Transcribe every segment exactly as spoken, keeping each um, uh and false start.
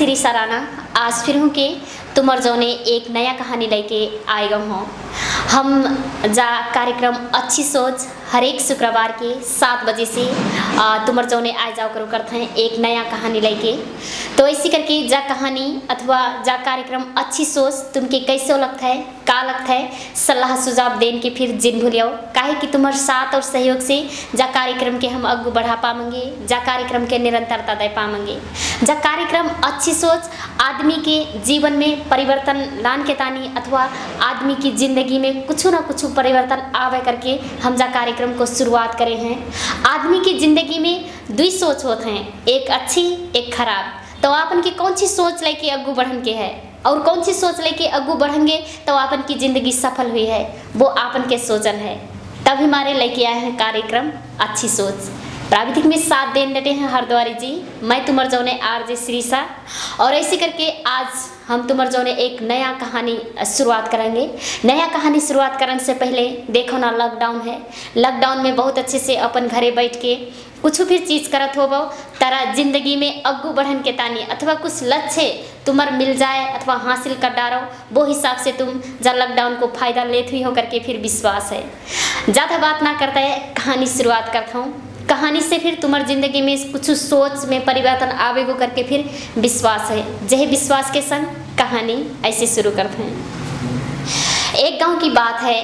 शिरीषा राणा आज फिर हूँ के तुमर जौने एक नया कहानी लेके आए गए हूँ। हम जा कार्यक्रम अच्छी सोच हर एक शुक्रवार के सात बजे से तुमर जौने आए जाओ करो करते हैं एक नया कहानी लेके। तो ऐसी करके जा कहानी अथवा जा कार्यक्रम अच्छी सोच तुमके कैसे लगता है का लगता है सलाह सुझाव देन के फिर जिन भूलियो काहे कि तुम्हारे साथ और सहयोग से जा कार्यक्रम के हम अग्गू बढ़ा पाएंगे, जा कार्यक्रम के निरंतरता दे पाएंगे। जा कार्यक्रम अच्छी सोच आदमी के जीवन में परिवर्तन लान के तानी अथवा आदमी की जिंदगी में कुछ ना कुछ परिवर्तन आवे करके हम जा कार्यक्रम को शुरुआत करे हैं। आदमी की जिंदगी में दुई सोच होते हैं, एक अच्छी एक खराब। तो आपन की कौन सी सोच लेके अग्गू बढ़न के है और कौन सी सोच लेके अग्गू बढ़ेंगे तो आपन की जिंदगी सफल हुई है वो आपन के सोचन है। तब हमारे लेके आए हैं कार्यक्रम अच्छी सोच। प्राविधिक में साथ देने डटे हैं हरद्वारी जी, मैं तुमर जौने आर जे शिरीषा। और ऐसे करके आज हम तुमर जौने एक नया कहानी शुरुआत करेंगे। नया कहानी शुरुआत करने से पहले देखो ना लॉकडाउन है, लॉकडाउन में बहुत अच्छे से अपन घरे बैठ के कुछ भी चीज़ करत हो तारा जिंदगी में अग्गू बढ़न के तानी अथवा कुछ लक्ष्य तुम्हार मिल जाए अथवा हासिल कर डालो वो हिसाब से तुम जा लॉकडाउन को फायदा लेते हुई हो करके फिर विश्वास है। ज़्यादा बात ना करता है कहानी शुरुआत करता हूँ। कहानी से फिर तुम्हारी जिंदगी में कुछ सोच में परिवर्तन आवेगो करके फिर विश्वास है। जय विश्वास के संग कहानी ऐसे शुरू करते हैं। एक गांव की बात है।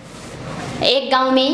एक गांव में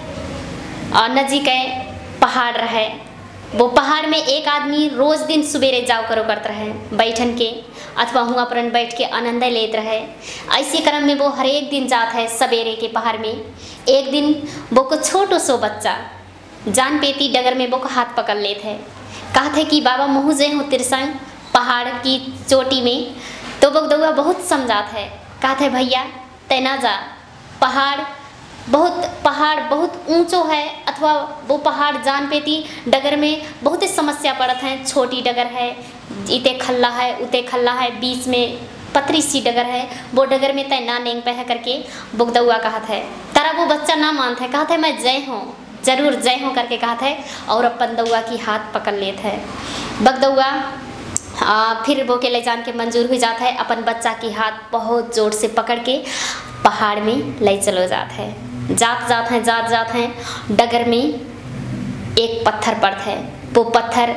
नजीक पहाड़ रहे। वो पहाड़ में एक आदमी रोज दिन सवेरे जाओ करो करते रहे बैठन के अथवा हुआ पर बैठ के आनंद लेते रहे। ऐसे क्रम में वो हर एक दिन जाता है सवेरे के पहाड़ में। एक दिन वो को छोटो सो बच्चा जान पेती डगर में वो को हाथ पकड़ लेते है। कहा थे कि बाबा मुँह जे हो तिरसंग पहाड़ की चोटी में। तो बगदुआ बहुत समझाता है, कहा थे भैया तैना जा, पहाड़ बहुत पहाड़ बहुत ऊंचो है अथवा वो पहाड़ जान पेती डगर में बहुत ही समस्या पड़त है। छोटी डगर है, इते खल्ला है उते खल्ला है, बीच में पतरी सी डगर है, वो डगर में तय ना नेंग पे है करके बुगदुआ कहा था। तारा वो बच्चा ना मानता है, कहा था मैं जय हूँ जरूर जय हूँ करके कहा था और अपन दउआ की हाथ पकड़ लेता है। बगदुआ आ, फिर वो के ले जान के मंजूर हो जाता है। अपन बच्चा की हाथ बहुत जोर से पकड़ के पहाड़ में ले चलो जाता है। जात जात हैं जात जात हैं डगर में एक पत्थर पड़ता है। वो पत्थर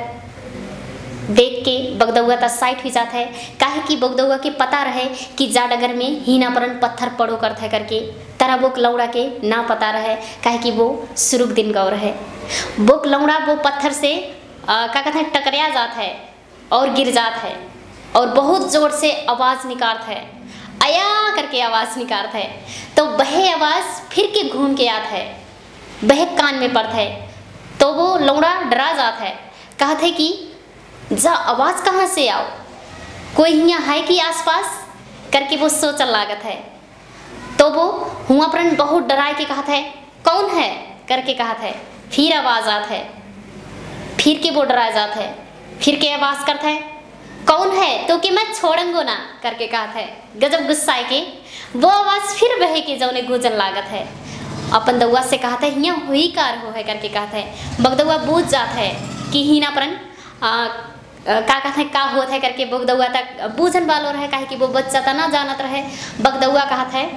देख के बगदुआ का साइड हो जाता है। काहे कि बगदुआ के पता रहे कि जा डगर में हीना परन पत्थर पड़ो करता है करके तरह वो लौड़ा के ना पता रहे। काहे कि वो सुरुग दिन गौर है। वो लौड़ा वो पत्थर से आ, क्या कहते हैं टकराया जाता है और गिर जाता है और बहुत जोर से आवाज़ निकालता है, आया करके आवाज़ निकालता है। तो वह आवाज़ फिर के घूम के आता है, वह कान में पड़ता है। तो वो लौड़ा डरा जाता है, कहता है कि जा आवाज़ कहाँ से आओ, कोई यहाँ है कि आसपास करके वो सोचने लागत है। तो वो हुआ पर बहुत डराए के कहता है कौन है करके कहता है। फिर आवाज़ आता है, फिर के वो डरा जाता है, फिर के आवाज़ करता है कौन है तो कि मैं छोड़ूंगो ना करके कहा था। गजब गुस्सा के वो आवाज़ फिर बहे के जौने गुजर लागत है। अपन दउआ से कहा था यहाँ हुई कार हो है करके कहा था। बगदुआ बूझ जाता है कि हीना परन का कहता है का होता है करके बगदुआ तक बूझन वालों रहे। काहे कि वो बच्चा था ना जानत रहे। बगदुआ कहा था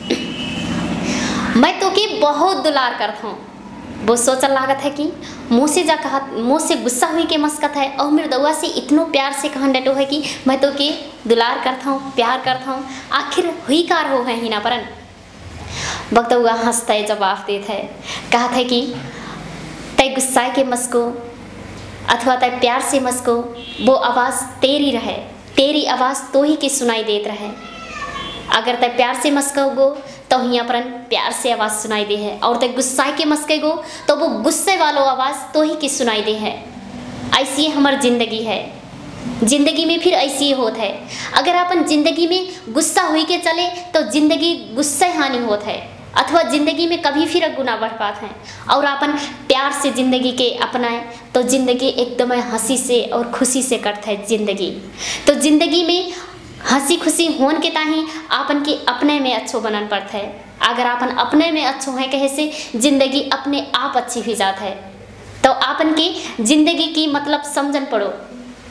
मैं तो कि बहुत दुलार करता हूँ। वो सोचल लागत है कि मुँह से जा कहा मुँह से गुस्सा हुई के मस्कत है और मेरे दउआ से इतनो प्यार से कहन डटो है कि मैं तो के दुलार करता हूँ प्यार करता हूँ, आखिर हुई कार हो है हीना परन। बगदुआ हंसता है जवाब देता है, कहा था कि तय गुस्सा के मस्को अथवा तय प्यार से मस्को वो आवाज़ तेरी रहे, तेरी आवाज़ तो ही के सुनाई देत रहे। अगर तय प्यार से मस्कोगो तो यहाँ पर प्यार से आवाज़ सुनाई दे है और तय गुस्सा के मस्केगो तो वो गुस्से वालों आवाज़ तो ही की सुनाई दे है। ऐसी हमारी ज़िंदगी है। ज़िंदगी में फिर ऐसी ही होता है। अगर अपन ज़िंदगी में गुस्सा हुई के चले तो ज़िंदगी गुस्से हानि होता है अथवा ज़िंदगी में कभी फिर गुना बढ़ पाते हैं। और अपन प्यार से ज़िंदगी के अपनाएं तो ज़िंदगी एकदम हंसी से और खुशी से कटता है ज़िंदगी। तो ज़िंदगी में हंसी खुशी होन के ताही आपन के अपने में अच्छो बनन पड़ता है। अगर आपन अपने में अच्छो है कहे से जिंदगी अपने आप अच्छी हो जाता है। तो आपन की जिंदगी की मतलब समझन पड़ो। तो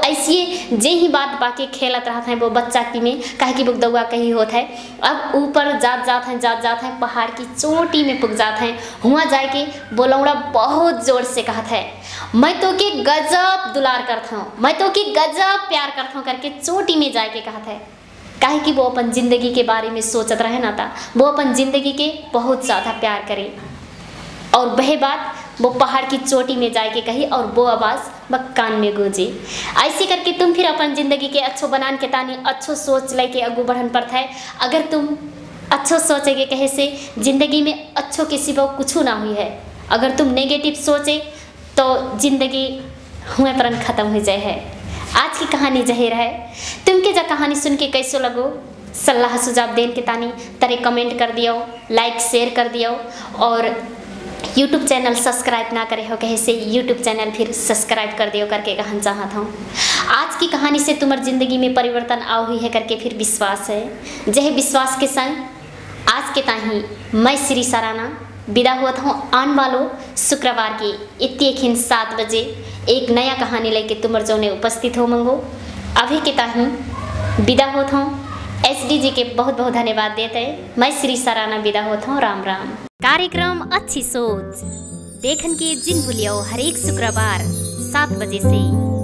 ऐसे जे ही बात बाकी खेलत रहते हैं वो बच्चा की में काहे कि बुक दौआ कहीं होता है। अब ऊपर जात जात हैं जात जात हैं पहाड़ की चोटी में पुग जाते हैं। हुआ जाए के बोलौड़ा बहुत जोर से कहता है मैं तो के गजब दुलार करता हूँ, मैं तो के गजब प्यार करता हूँ करके चोटी में जाके कहता है। काहे कि वो अपन जिंदगी के बारे में सोचत रहे ना था, वो अपन जिंदगी के बहुत ज़्यादा प्यार करे। और वह बात वो पहाड़ की चोटी में जाके कही और वो आवाज़ वह कान में गूंजी। ऐसे करके तुम फिर अपन जिंदगी के अच्छो बनान के तानी अच्छो सोच लेके अगू बढ़न पड़ता है। अगर तुम अच्छो सोचेगे कहे से जिंदगी में अच्छो के सिवा कुछ ना हुई है। अगर तुम नेगेटिव सोचे तो जिंदगी हुए परन खत्म हो जाए है। आज की कहानी जहेर है। तुमके जा कहानी सुन के कैसो लगो सलाह सुझाव देन के तानी तरे कमेंट कर दियो, लाइक शेयर कर दियो और यूट्यूब चैनल सब्सक्राइब ना करे हो कहे से यूट्यूब चैनल फिर सब्सक्राइब कर दियो करके कहना चाहता हूँ। आज की कहानी से तुम्हारी ज़िंदगी में परिवर्तन आ हुई है करके फिर विश्वास है। जह विश्वास के संग आज के ताही मैं श्री सराना विदा होता हूँ। आने वालों शुक्रवार की इतने खिन सात बजे एक नया कहानी लेके तुम्हारे जोने उपस्थित हो मंगो। अभी के ताही विदा होता हूँ। एस डी जी के बहुत बहुत धन्यवाद देते हैं। मैं श्री सराना विदा होता हूँ। राम राम। कार्यक्रम अच्छी सोच देखन के जिन भूलियो हर एक शुक्रवार सात बजे से।